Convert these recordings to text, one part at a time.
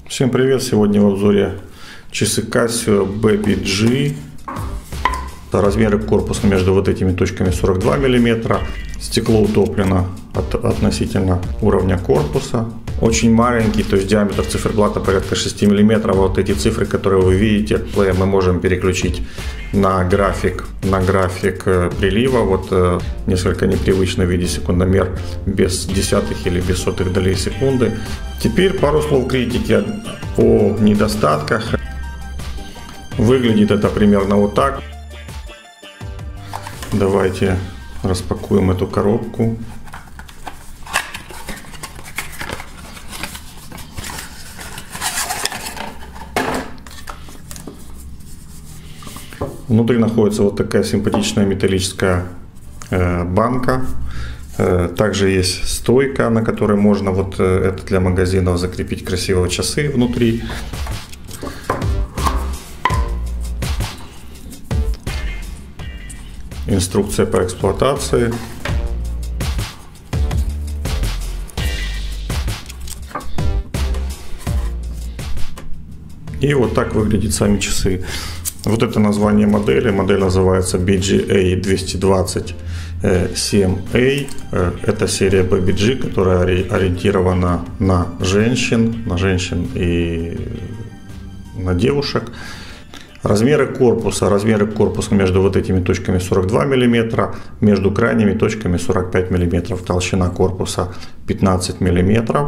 Всем привет! Сегодня в обзоре часы Casio BBG. Размеры корпуса между вот этими точками 42 мм. Стекло утоплено относительно уровня корпуса. Очень маленький, то есть диаметр циферблата порядка 6 мм. Вот эти цифры, которые вы видите, мы можем переключить на график прилива. Вот несколько непривычно в виде секундомер без десятых или без сотых долей секунды. Теперь пару слов критики о недостатках. Выглядит это примерно вот так. Давайте распакуем эту коробку. Внутри находится вот такая симпатичная металлическая банка. Также есть стойка, на которой можно вот это для магазинов закрепить красивые часы внутри. Инструкция по эксплуатации. И вот так выглядят сами часы. Вот это название модели. Модель называется BGA 227A. Это серия BBG, которая ориентирована на женщин и на девушек. Размеры корпуса между вот этими точками 42 мм, между крайними точками 45 мм, толщина корпуса 15 мм.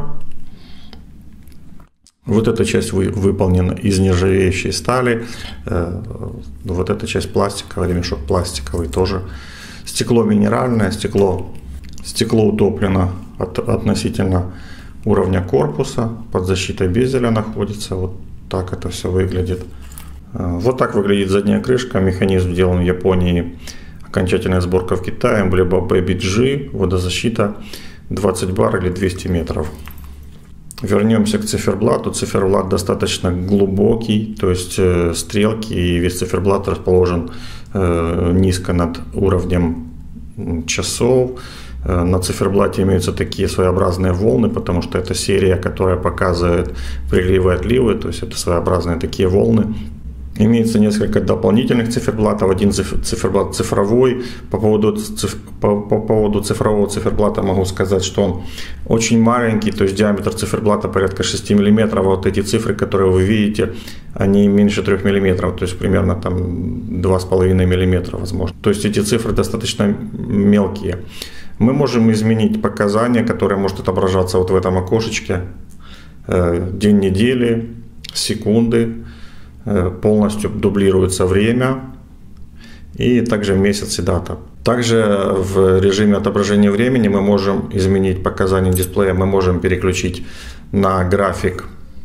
Вот эта часть выполнена из нержавеющей стали, вот эта часть пластиковая, ремешок пластиковый тоже. Стекло минеральное, стекло утоплено относительно уровня корпуса, под защитой безеля находится, вот так это все выглядит. Вот так выглядит задняя крышка, механизм сделан в Японии, окончательная сборка в Китае, эмблема BBG, водозащита 20 бар или 200 метров. Вернемся к циферблату. Циферблат достаточно глубокий, то есть стрелки и весь циферблат расположен низко над уровнем часов. На циферблате имеются такие своеобразные волны, потому что это серия, которая показывает приливы и отливы, то есть это своеобразные такие волны. Имеется несколько дополнительных циферблатов. Один циферблат цифровой. По поводу цифрового циферблата могу сказать, что он очень маленький, то есть диаметр циферблата порядка 6 мм. Вот эти цифры, которые вы видите, они меньше 3 мм, то есть примерно там 2,5 мм возможно. То есть эти цифры достаточно мелкие. Мы можем изменить показания, которые может отображаться вот в этом окошечке. День недели, секунды. Полностью дублируется время и также месяц и дата. Также в режиме отображения времени мы можем изменить показания дисплея, мы можем переключить на график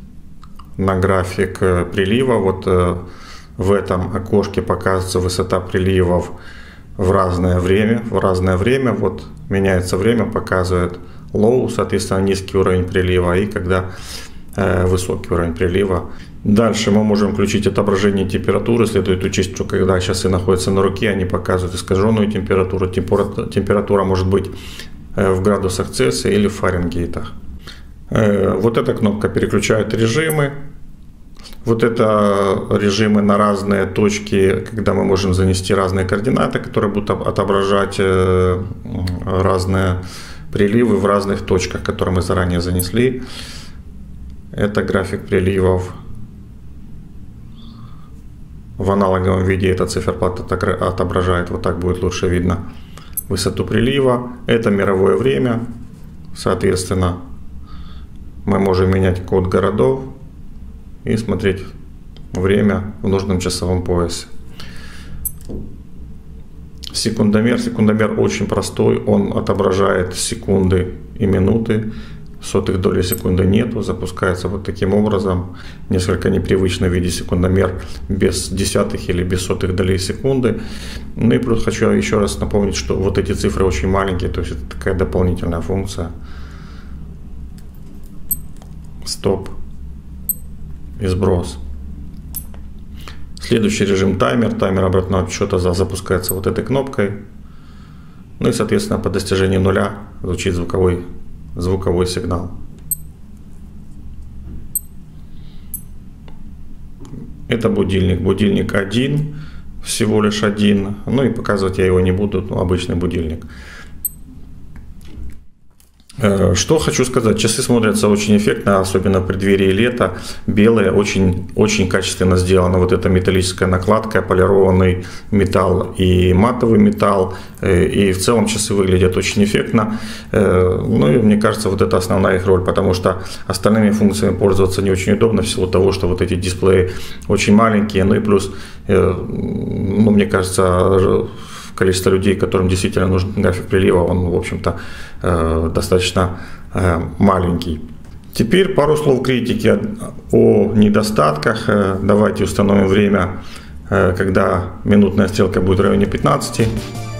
прилива. Вот в этом окошке показывается высота приливов в разное время. Вот меняется время, показывает low, соответственно низкий уровень прилива, и когда высокий уровень прилива. Дальше мы можем включить отображение температуры. Следует учесть, что когда часы находятся на руке, они показывают искаженную температуру. Температура может быть в градусах Цельсия или в Фаренгейтах. Вот эта кнопка переключает режимы. Вот это режимы на разные точки, когда мы можем занести разные координаты, которые будут отображать разные приливы в разных точках, которые мы заранее занесли. Это график приливов. В аналоговом виде этот циферблат отображает, вот так будет лучше видно, высоту прилива. Это мировое время. Соответственно, мы можем менять код городов и смотреть время в нужном часовом поясе. Секундомер очень простой, он отображает секунды и минуты. Сотых доли секунды нету, запускается вот таким образом, несколько непривычно в виде секундомер без десятых или без сотых долей секунды. Ну и плюс хочу еще раз напомнить, что вот эти цифры очень маленькие, то есть это такая дополнительная функция. Стоп и сброс. Следующий режим таймер обратного отсчета запускается вот этой кнопкой. Ну и соответственно по достижении нуля звучит звуковой сигнал. Это будильник. Будильник один, всего лишь один. Ну и показывать я его не буду, обычный будильник. Что хочу сказать, часы смотрятся очень эффектно, особенно в преддверии лета. Белые, очень качественно сделаны. Вот эта металлическая накладка, полированный металл и матовый металл. И в целом часы выглядят очень эффектно. Ну и мне кажется, вот это основная их роль, потому что остальными функциями пользоваться не очень удобно в силу того, что вот эти дисплеи очень маленькие. Ну и плюс, ну, мне кажется, количество людей, которым действительно нужен график прилива, он, в общем-то, достаточно маленький. Теперь пару слов критики о недостатках. Давайте установим время, когда минутная стрелка будет в районе 15.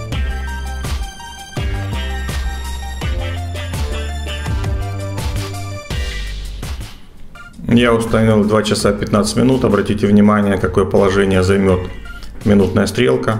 Я установил 2 часа 15 минут. Обратите внимание, какое положение займет минутная стрелка.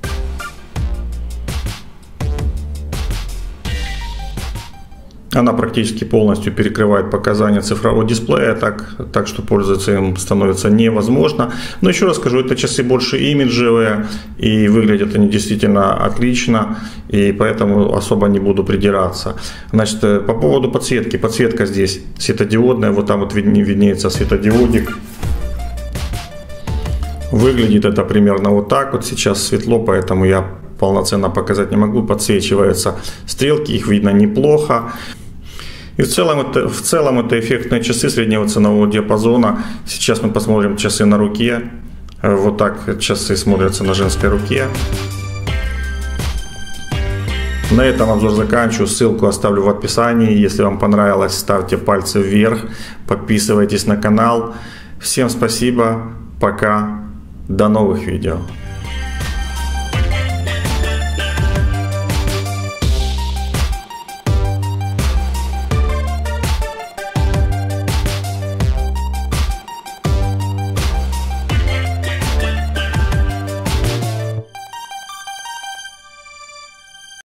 Она практически полностью перекрывает показания цифрового дисплея, так что пользоваться им становится невозможно. Но еще раз скажу, это часы больше имиджевые, и выглядят они действительно отлично, и поэтому особо не буду придираться. Значит, по поводу подсветки. Подсветка здесь светодиодная, вот там вот виднеется светодиодик. Выглядит это примерно вот так. Вот сейчас светло, поэтому я полноценно показать не могу. Подсвечиваются стрелки, их видно неплохо. И в целом это эффектные часы среднего ценового диапазона. Сейчас мы посмотрим часы на руке. Вот так часы смотрятся на женской руке. На этом обзор заканчиваю. Ссылку оставлю в описании. Если вам понравилось, ставьте пальцы вверх. Подписывайтесь на канал. Всем спасибо. Пока. До новых видео.